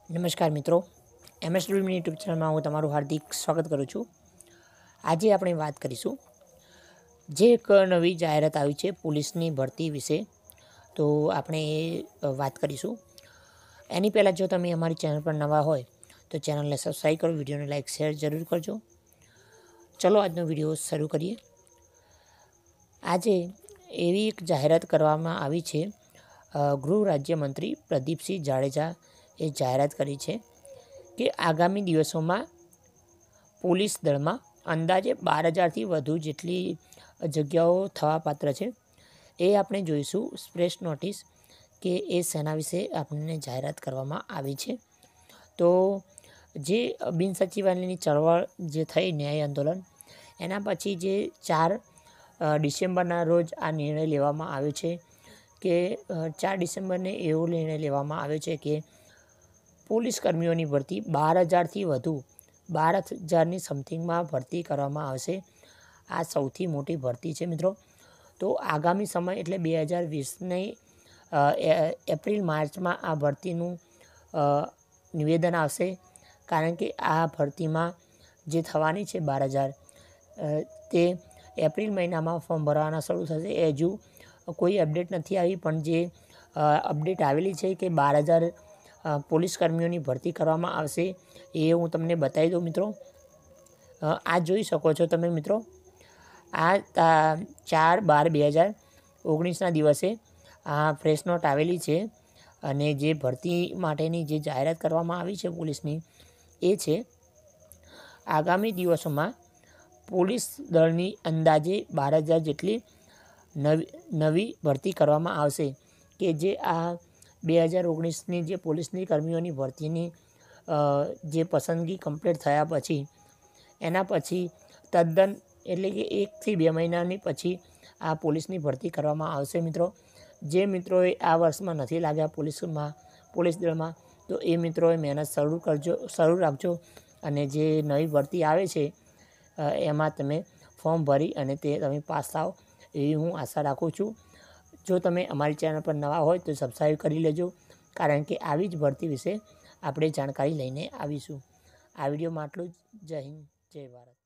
નમસ્કાર મિત્રો, એમએસડબલ્યુની યુટ્યુબ ચેનલમાં હું તમારું હાર્દિક સ્વાગત કરું છું। આજે આપણે વાત કરીશું જે એક નવી જાહેરાત આવી છે પોલીસની ભરતી વિશે, તો આપણે એ વાત કરીશું। એની પહેલાં જો તમે અમારી ચેનલ પર નવા હોય તો ચેનલને સબસ્ક્રાઈબ કરો, વિડીયોને લાઇક શેર જરૂર કરજો। ચલો આજનો વિડીયો શરૂ કરીએ। આજે એવી એક જાહેરાત કરવામાં આવી છે, ગૃહ રાજ્યમંત્રી પ્રદીપસિંહ જાડેજા એ જાહેરાત કરી છે કે આગામી દિવસોમાં પોલીસ દળમાં અંદાજે 12,000થી વધુ જેટલી જગ્યાઓ થવાપાત્ર છે। એ આપણે જોઈશું પ્રેસ નોટિસ કે એ શેના વિશે આપણને જાહેરાત કરવામાં આવી છે। તો જે બિન સચિવાલયની ચળવળ જે થઈ ન્યાય આંદોલન, એના પછી જે 4 ડિસેમ્બરના રોજ આ નિર્ણય લેવામાં આવ્યો છે કે 4 ડિસેમ્બરને એવો નિર્ણય લેવામાં આવ્યો છે કે પોલીસ કર્મીઓની ભરતી 12,000થી વધુ 12,000ની સમથિંગમાં ભરતી કરવામાં આવશે। આ સૌથી મોટી ભરતી છે મિત્રો। તો આગામી સમય એટલે 2020ની એપ્રિલ માર્ચમાં આ ભરતીનું નિવેદન આવશે, કારણ કે આ ભરતીમાં જે થવાની છે 12,000 તે એપ્રિલ મહિનામાં ફોર્મ ભરવાના શરૂ થશે। એ હજુ કોઈ અપડેટ નથી આવી, પણ જે અપડેટ આવેલી છે કે 12,000 પોલીસ કર્મીઓની ભરતી કરવામાં આવશે, એ હું તમને બતાવી દઉં મિત્રો। આ જોઈ શકો છો તમે મિત્રો, આ 4/12/2019ના દિવસે આ પ્રેસ નોટ આવેલી છે અને જે ભરતી માટેની જે જાહેરાત કરવામાં આવી છે પોલીસની એ છે આગામી દિવસોમાં પોલીસ દળની અંદાજે 12,000 જેટલી નવી ભરતી કરવામાં આવશે, કે જે આ 2019ની જે પોલીસની કર્મીઓની ભરતીની જે પસંદગી કમ્પ્લીટ થયા પછી એના પછી તદ્દન એટલે કે 1 થી 2 મહિનાની પછી આ પોલીસની ભરતી કરવામાં આવશે મિત્રો। જે મિત્રોએ આ વર્ષમાં નથી લાગ્યા પોલીસ દળમાં, તો એ મિત્રોએ મહેનત શરૂ રાખજો અને જે નવી ભરતી આવે છે એમાં તમે ફોર્મ ભરી અને તે તમે પાસ થાઓ એવી હું આશા રાખું છું। જો તમે અમારી ચેનલ પર નવા હોય તો સબસ્ક્રાઈબ કરી લેજો, કારણ કે આવી જ ભરતી વિશે આપણે જાણકારી લઈને આવીશું। આ વિડીયોમાં આટલું જ। જય હિન્દ, જય ભારત।